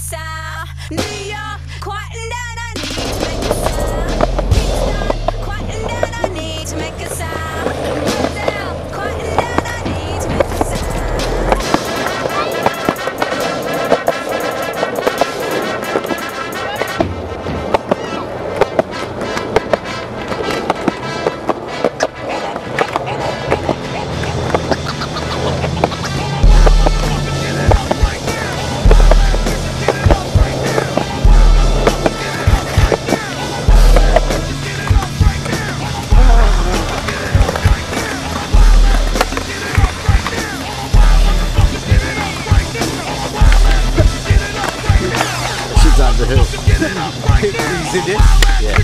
sound. New York, quieten down, I need to make a sound. Kingston, quieten down, I need to make a sound. Roselle, quieten down, I need to make a sound. On the hill. You did? Yeah.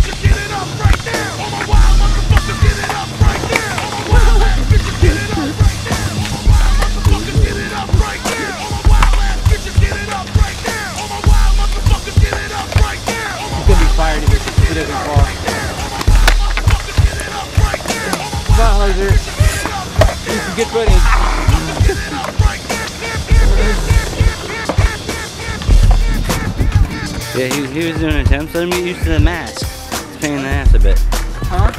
He's gonna be fired if he doesn't fall. Come on, Hoser. Need some good footing. Yeah, he was doing attempts. Let him get used to the mask. It's a pain in the ass a bit. Huh?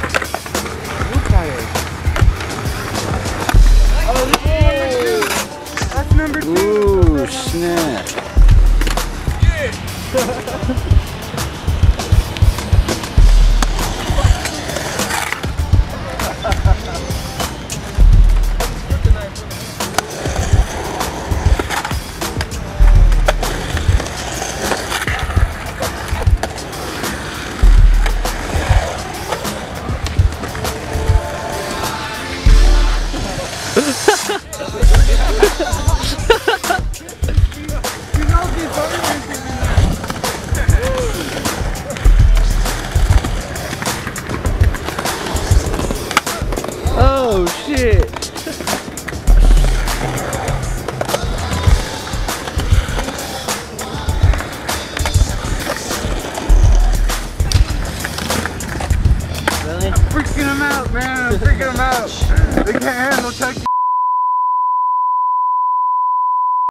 Oh, that's number 2. Ooh, snap. Oh shit! Really? I'm freaking him out, man. I'm freaking him out. They can't handle Chucky.